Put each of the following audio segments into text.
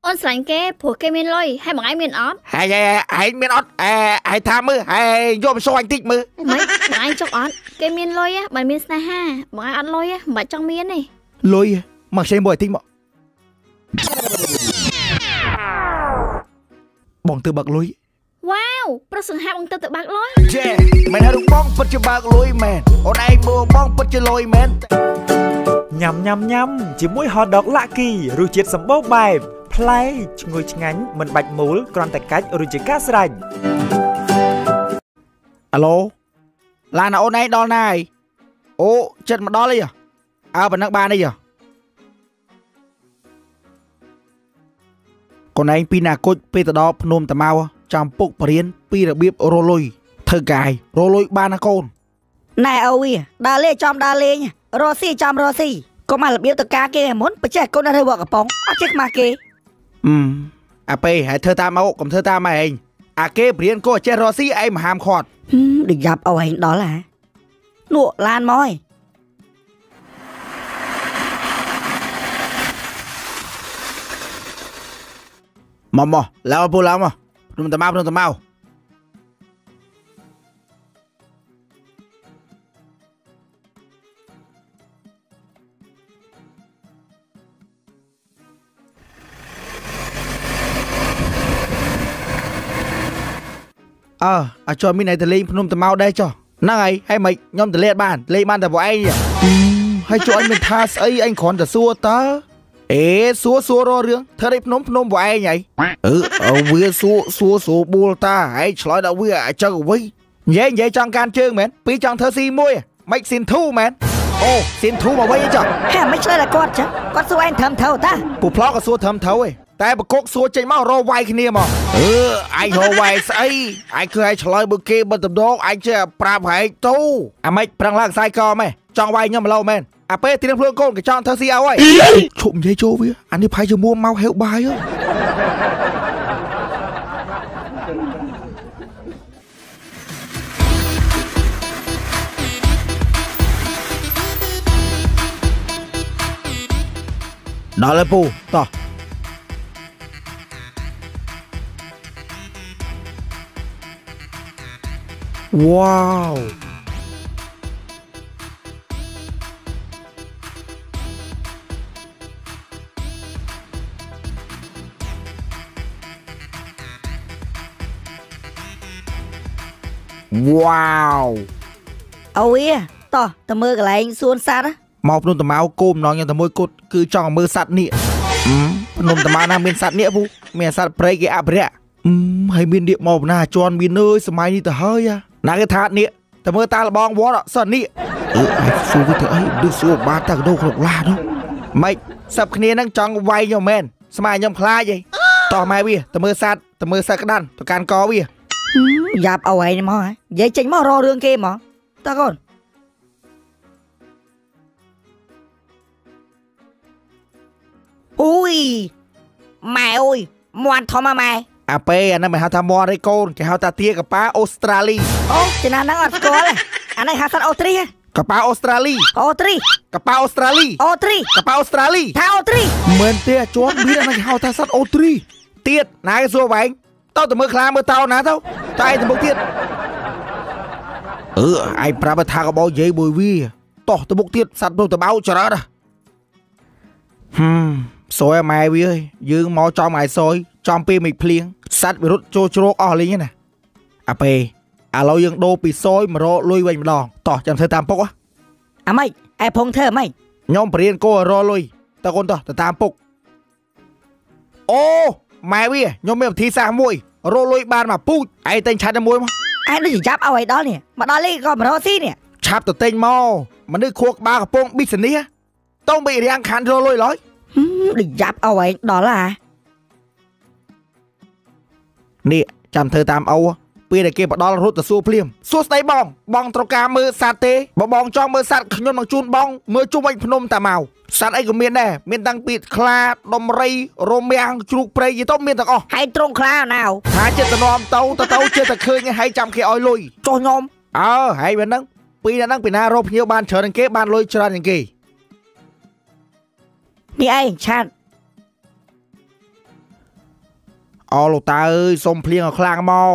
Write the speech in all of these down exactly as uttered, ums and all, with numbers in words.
អូនស្រឡាញ់គេព្រោះគេមានលុយហើយបងឯងមានអត់ហើយហើយមានអត់អេហើយថាមើលហើយយកមកសួរអញតិចមើលមិនបងឯងចុកអត់គេមានលុយបើមានស្នេហាបងឯងអត់លុយមិនបាច់ចង់មានទេលុយមកខ្ចីមួយតិចមកបងទៅបើកលុយវ៉ាវប្រុសសង្ហាបងទៅទៅបើកលុយយេមិនហើយបងពិតជាបើកលុយមែនអូនឯងមើលបងពិតជាលុយមែនញ៉ាំញ៉ាំញ៉ាំជាមួយ hot dog Lucky រសជាតិសម្បូរបែបប្លែកឈ្ងុយឆ្ងាញ់មិនបាច់មូលគ្រាន់តែកាច់រសជាតិកាស្រេចអាឡូឡានអូនឯងដល់ណាហើយអូចិត្តមកដល់អីអើប៉ុណ្ណឹងបានអីកូនឯងពីណាគុជពេលទៅដល់ភ្នំតាម៉ៅចាំពុកបរៀនពីរបៀបរលុយធ្វើកាយរលុយបានណាកូនណែអូវីដើរលេងចំដើរលេងរស់ស៊ីចំរស់ស៊ីកុំមករបៀបតកាគេមុនបច្ចេកកូនរើវកកំប៉ុងអត់ចេះខ្មាស់គេអឺអាពេលហើយធ្វើតាមមកកុំធ្វើតាមឯងអាគេបរៀនក៏ចេះរស់ស៊ីឯងមហាមខាត់ដូចយ៉ាប់អូឯងដល់ហ่าនោះឡានមកមកមកឡើងពូឡើងមកព្រមតាម៉ៅព្រមតាម៉ៅអើអាចមានឯទៅលេងភ្នំតាម៉ៅដែរចុះហ្នឹងហើយហើយមិនខ្ញុំទៅលេងបានលេងបានតែពួកឯងហើយជួយអញមិនថាស្អីអញគ្រាន់តែសួរតើអេសួរសួរររឿងធ្វើឲ្យភ្នំភ្នំពួកឯងហីអឺវាសួរសួរសួរបួលតាហើយឆ្លើយដល់វាអាចចឹងអ្វីនិយាយនិយាយចង់ការជើងមែនពីចង់ធ្វើស៊ីមួយមិនស៊ីនធូមែនអូស៊ីនធូមកវិញចុះហេមិនឆ្លើយដល់គាត់ចឹងគាត់សួរឯងត្រឹមត្រូវតាពូផ្លោកក៏សួរត្រឹមត្រូវឯងតែបកុកសួរចេញមករវាយគ្នាមកអឺឯងរវាយស្អីឯងគឺឯងឆ្លើយបើគេបើតំដងឯងចេះប្រាប់ហែកទៅអាម៉េចប្រឹងឡើងខ្សែកមែនចង់វាយខ្ញុំម្លោមែនអាពេលត្រៀមខ្លួនកូនក៏ចង់ធ្វើស៊ីឲ្យហើយឈប់និយាយចូលវាអានេះផៃជាមួយមកហេវបាយដល់ហើយពូតោះវ៉ាវវ៉ាវអូយតោះទៅមើលកន្លែងសួនសត្វមកភ្នំតាម៉ៅគោមណងខ្ញុំតែមួយគត់គឺចង់មើលសត្វនេះភ្នំតាម៉ៅណាមានសត្វនេះពូមានសត្វព្រៃគេអភិរក្សហើយមាននាគមកណាជន់មានអើយសម័យនេះទៅហើយណាគេថានាគតែមើលតាលបងវត្តសនាគអឺឯងសួរទៅអីដូចសួរបាតាកដោក្នុងឡានោះម៉េចសັບគ្នានឹងចង់វាយខ្ញុំមែនស្មាខ្ញុំខ្លាចអីតោះម៉ែវាទៅមើលសត្វទៅមើលសត្វក្តាន់ទៅកាន់កវាយ៉ាប់អូឯងមកហ៎និយាយចេញមករករឿងគេមកតើកូនអូយម៉ែអើយមាន់ធំម៉ែអាពេលអាហ្នឹងមិនហៅថាមាន់ទេកូនគេហៅថាទាកប៉ាអូស្ត្រាលីអូចំណាស់ហ្នឹងអត់ស្គាល់ទេអានេះហៅសត្វអូទ្រីកប៉ាអូស្ត្រាលីអូទ្រីកប៉ាអូស្ត្រាលីអូទ្រីកប៉ាអូស្ត្រាលីថាអូទ្រីមែនទេជាប់មានអាហ្នឹងគេហៅថាសត្វអូទ្រីទៀតណាគេសួរវែងតើទៅមើលខ្លាមើលតោណាទៅតែឯងទៅមុខទៀតអឺឯងប្រាប់ថាកបោនិយាយមួយវាតោះទៅមុខទៀតសត្វនោះទៅបោចរើតហឹមសយម៉ែវាអើយយើងមកចំឯសយចំពេលមិនភ្លៀងសត្វវារត់ចូលជ្រោកអស់លេងណាអាពេលឥឡូវយើងដូរពីសយមករកលុយវិញម្ដងតោះចាំធ្វើតាមពុកអាម៉េចឯភងធ្វើម៉េចខ្ញុំបរៀនកូនរកលុយតើកូនតោះទៅតាមពុកអូម៉ែវាខ្ញុំមានវិធីសាស្ត្រមួយរកលុយបានមកពូជឯងតែងឆាត់តែមួយមកឯងដូចជាចាប់ឲ្យដល់នេះមកដល់នេះក៏មករកស៊ីនេះឆាប់ទៅតែងមកមនុស្សខួរក្បាលកំពុងប៊ីសនីតោះបីរៀងខានរកលុយឡើយដូចយ៉ាប់ឲ្យឯងដល់ហ่าនេះចាំធ្វើតាមអូពេលដែលគេផ្ដល់រត់ទៅសួរភ្លាមសួរស្ដីបងបងត្រូវការមើលសត្វទេបើបងចង់មើលសត្វខ្ញុំនឹងជូនបងមើលជុំវិញភ្នំតាម៉ៅសត្វអីក៏មានដែរមានតាំងពីខ្លាដុំរៃរមាំងជ្រូកព្រៃយីទៅមានទាំងអស់ហើយត្រង់ខ្លាណៅថាចិត្តទៅនាំទៅទៅទៅចិត្តតែឃើញហើយចាំគេឲ្យលុយចុះខ្ញុំអើហើយវាហ្នឹងពីហ្នឹងពីណារកភ្ញៀវបានច្រើនជាងគេបានលុយច្រើនជាងគេនេះឯងឆាត់អូលោកតាអើយសុំភ្លៀងឲ្យខ្លាំងមក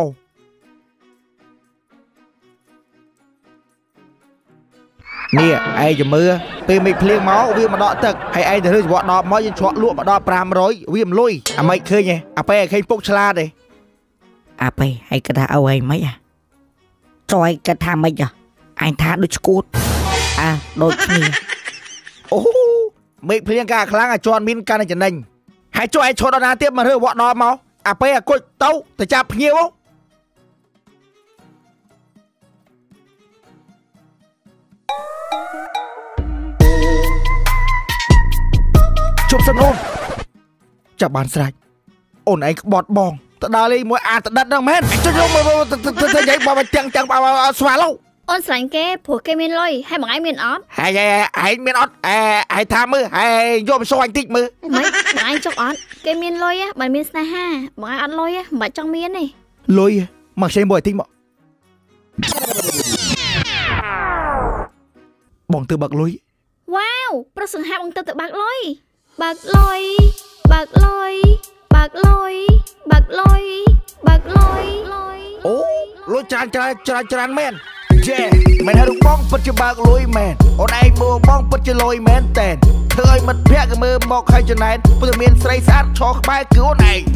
នេះឯងចាំមើលពេលមេឃភ្លៀងមកវាមកដកទឹកហើយឯងទៅរើចង្វាក់ដបមកយើងជ្រក់លក់មកដល់500វាមិនលុយអាម៉េចឃើញហ៎អាពេលឯងឃើញពុកឆ្លាតទេអាពេលឯងគិតថាអូឯងមិនហ៎ចុះឯងគិតថាមិនហ៎អញថាដូចឈួតអាដូចគ្នាអូមេឃភ្លៀងកាខ្លាំងអាជន់មានកាន់តែចំណេញហើយចុះឯងឈុតដល់ណាទៀតមករើវក់ដបមកអាពេលអាគុជទៅទៅចាប់ភ្ញៀវជប់សិនអូនចាប់បានស្រេចអូនឯងក្បត់បងទៅដើរលេងមួយអាតដិតហ្នឹងមែនចុះយកមកទៅនិយាយបងទាំងទាំងស្វាឡូអូនស្រឡាញ់គេព្រោះគេមានលុយហើយបងឯងមានអត់ហើយឯងមានអត់អែហើយថាមើលហើយយកមកសួរអញតិចមើលមិនបងឯងចុកអត់គេមានលុយមិនមានស្នេហាបងឯងអត់លុយមិនបាច់ចង់មានទេលុយមកខ្ចីមួយតិចមកបងទៅបាក់លុយវ៉ាវប្រុសសង្ហាបងទៅទៅបាក់លុយបាក់លុយបាក់លុយបាក់លុយបាក់លុយបាក់លុយអូលុយច្រើនច្រើនច្រើនច្រើនមែនជេមិនហៅបងពិតជាបើកលុយមែនអូនឯងមើលបងពិតជាលុយមែនតែនធ្វើឲ្យមិត្តភក្តិមើលមកឲ្យចំណែនព្រោះមានស្រីស្អាតឈរក្បែរគឺអូនឯង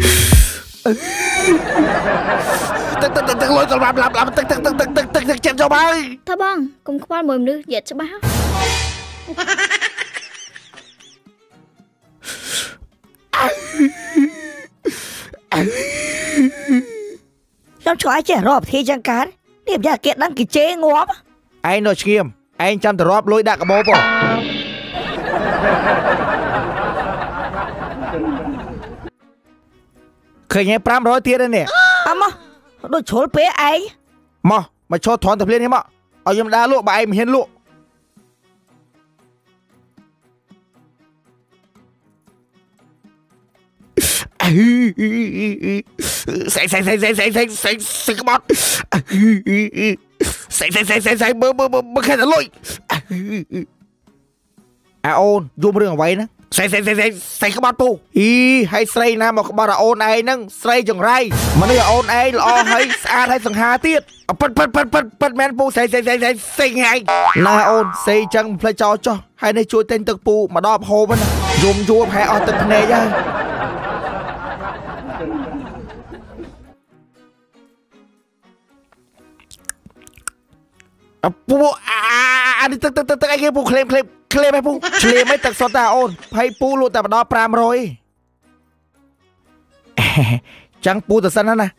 ទឹកទឹកទឹកលុយសម្រាប់ឡាប់ឡាប់ទឹកទឹកទឹកទឹកទឹកទឹកទឹកចិត្តចូលហើយតើបងកុំខ្វល់មួយមនុស្សយ៉ាត់ច្បាស់ខ្ញុំឆ្លៃចេះរកធីចឹងកើតនេះយ៉ាគេដឹងគេជេរងាប់ឯងនៅស្ងៀមឯងចាំទៅរាប់លុយដាក់កាបូបឃើញឯង500ទៀតឯនេះអមដូចជ្រុលពេកឯងមកមកឈរធន់ទៅភ្លាមនេះមកឲ្យខ្ញុំដើរលក់បើឯងមិនហ៊ានលក់សេសេសេសេសេសេសេសេក្បត់សេសេសេសេសេមើលមើលមើលខែតលុយអាអូនយំរឿងអ្វីហ្នឹងសេសេសេសេសេក្បត់ពូអីហើយស្រីណាមកក្បត់អាអូនឯងហ្នឹងស្រីចង្រៃមនុស្សអាអូនឯងល្អហើយស្អាតហើយសង្ហាទៀតប៉ិតប៉ិតប៉ិតប៉ិតប៉ិតមែនពូសេសេសេសេសេថ្ងៃណាអូនសេចឹងផ្លេចចោលចោះហើយនេះជួយទិញទឹកពូមកដល់ហូបហ្នឹងយំយួរប្រហែលអស់ទឹកភ្នែកហើយពូអានេះទឹកទឹកទឹកទឹកអីគេពូក្លេមក្លេមក្លេមឯងពូឆ្លៀមឯងទឹកសុទ្ធតាអូនហើយពូលក់តែម្ដង500ចឹងពូទៅសិនណា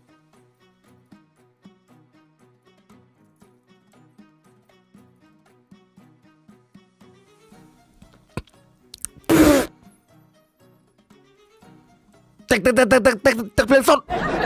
ទឹកទឹកទឹកទឹកទឹកទឹកទឹកភ្លៀងសុទ្ធ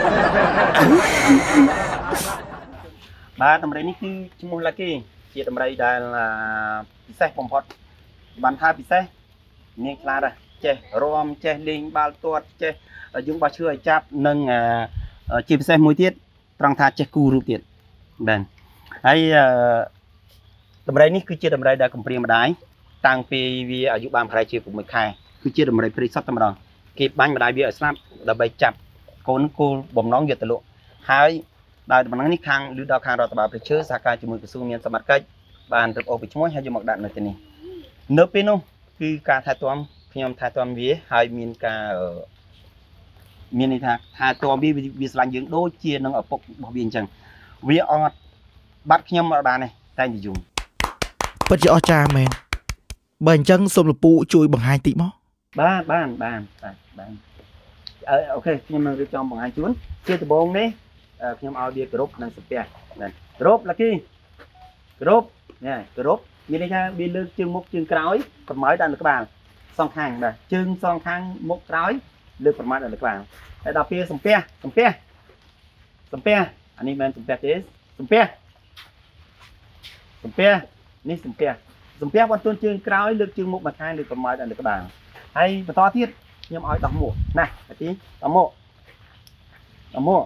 បាទតម្រៃនេះគឺឈ្មោះឡាគីជាតម្រៃដែលពិសេសបំផុតបានថាពិសេសនាងខ្លាដែរចេះរំចេះលេងបាល់ទាត់ចេះយើងបោះឈើឲ្យចាប់និងជាពិសេសមួយទៀតត្រង់ថាចេះគូរូបទៀតបាទហើយតម្រៃនេះគឺជាតម្រៃដែលកំព្រាម្ដាយតាំងពីវាអាយុបានប្រហែលជា6ខែគឺជាតម្រៃព្រីសុទ្ធតែម្ដងគេបាញ់ម្ដាយវាឲ្យស្លាប់ដើម្បីចាប់កូនគោលបំណងយកទៅលក់ហើយដោយដំណឹងនេះខាងឬដល់ខាងរដ្ឋបាលប្រជាសហការជាមួយក្រសួងមានសមត្ថកិច្ចបានរឹបអូសពីឈ្មោះហើយយកមកដាក់នៅទីនេះនៅពេលនោះគឺការថែទាំខ្ញុំថែទាំវាហើយមានការមានន័យថាថែទាំវាវាស្រឡាញ់យើងដូចជានឹងឪពុករបស់វាអញ្ចឹងវាអត់បាត់ខ្ញុំអត់បានទេតែនិយមពិតជាអស្ចារ្យមែនបើអញ្ចឹងសូមលពូជួយបង្ហាញតិចមកបាទបាទបាទបាទអូខេខ្ញុំនឹងរៀបចំបង្ហាញជូនជាដំបូងនេះខ្ញុំឲ្យវាគោរពនិងសំពះគោរពឡាគីគោរពណែគោរពមានន័យថាវាលើកជើងមុខជើងក្រោយប្រម៉ាយដល់លើក្បាលសងខាងបាទជើងសងខាងមុខក្រោយលើកប្រម៉ាយដល់លើក្បាលហើយដល់ពេលសំពះសំពះសំពះអានេះមិនសំពះទេសំពះសំពះនេះសំពះសំពះបន្ទន់ជើងក្រោយលើកជើងមុខមកខាងលើកប្រម៉ាយដល់លើក្បាលហើយបន្តទៀតខ្ញុំឲ្យដោះមួកណាអាទីដោះមួកដោះមួក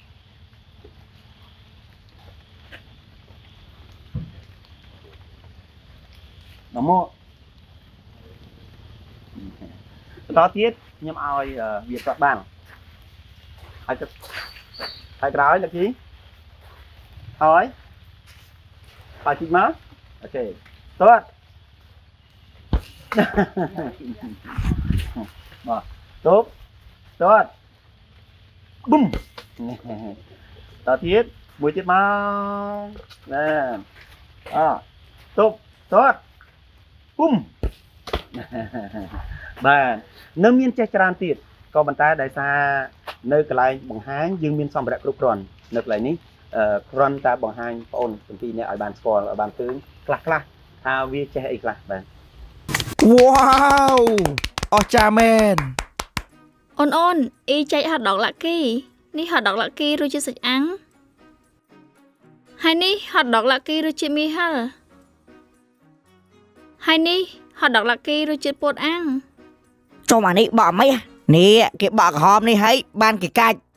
ដល់មកបន្តទៀតខ្ញុំឲ្យវាគាត់បានហើយទៅហើយក្រោយលាគីហើយបាយជីមកអូខេតើមកតបតើប៊ុំតើទៀតមួយទៀតមកណែអតបតើប៊ុំបាទនៅមានចេះច្រើនទៀតក៏ប៉ុន្តែដោយសារនៅកន្លែងបង្ហាញយើងមានសម្ភារៈគ្រប់គ្រាន់នៅកន្លែងនេះគ្រាន់តែបង្ហាញបងអូនទាំងពីរនាក់ឲ្យបានស្គាល់ឲ្យបានឃើញខ្លះខ្លះថាវាចេះអីខ្លះបាទ Wow អស្ចារ្យមែនអូនអូនអ៊ីចែកហត់ដកឡាក់គីនេះហត់ដកឡាក់គីរសជាតិសាច់អាំងហើយនេះហត់ដកឡាក់គីរសជាតិមីហិលហើយនេះហត់ដកឡាក់គីរសជាតិពោតអាំងចុះមកនេះបកមិននេះគេបកក្រហមនេះហើយបានគេកាច់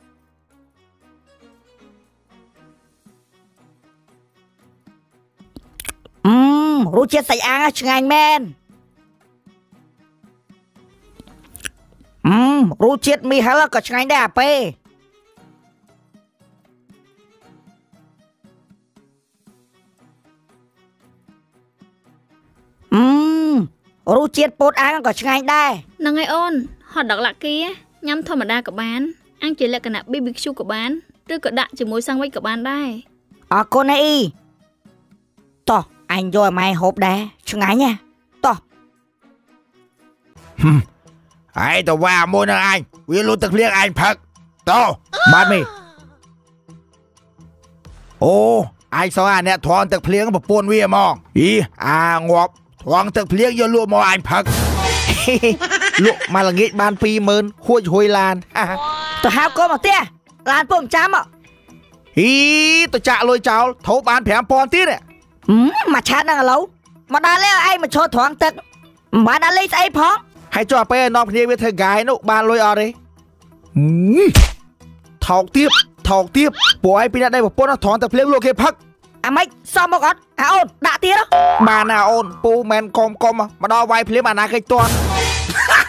អឺរសជាតិសាច់អាំងឆ្ងាញ់មែនអឺរសជាតិមីហិលក៏ឆ្ងាញ់ដែរអាពេអឺរសជាតិពោតអាំងក៏ឆ្ងាញ់ដែរហ្នឹងហើយអូនហត់ដកឡាក់គីញ៉ាំធម្មតាក៏បានអាំងជាលក្ខណៈ ប៊ី ប៊ី ខ្ជូ ក៏បានឬក៏ដាក់ជាមួយសាំងវិចក៏បានដែរអរគុណអីតោះអញយកឲ្យម៉ែហូបដែរឆ្ងាញ់ណាតោះហើយទៅវ៉ាមួយនឹងអញវាលូតទឹកភ្លៀងអញផឹកតោបាទមីអូអញសោះអាអ្នកធន់ទឹកភ្លៀងប្រពន្ធវាហ្មងអីអាងាប់ធន់ទឹកភ្លៀងយកលក់មកអញផឹក លក់មកល្ងាចបាន ពីរម៉ឺន ហួចហួយឡានទៅហៅកូនមកផ្ទះឡានពុំចាំមកហីទៅចាក់លុយចោលធូបបាន ប្រាំពាន់ ទៀតមកឆាតនឹងឥឡូវមកដល់លេងឯងមកឈរត្រង់ទឹកមិនបានដល់លេងស្អីផងហើយចុះពេលនាំគ្នាវាធ្វើកាយនោះបានលុយអត់ទេថោកទៀតថោកទៀតពួកឯងពីអ្នកដែលប្រពន្ធធន់ទឹកភ្លៀងលក់គេផឹកអាម៉េចសមមកអត់អាអូនដាក់ទៀតបានណាអូនពូមែនកុំកុំមកដល់វាយភ្លាមអាណាគេតន់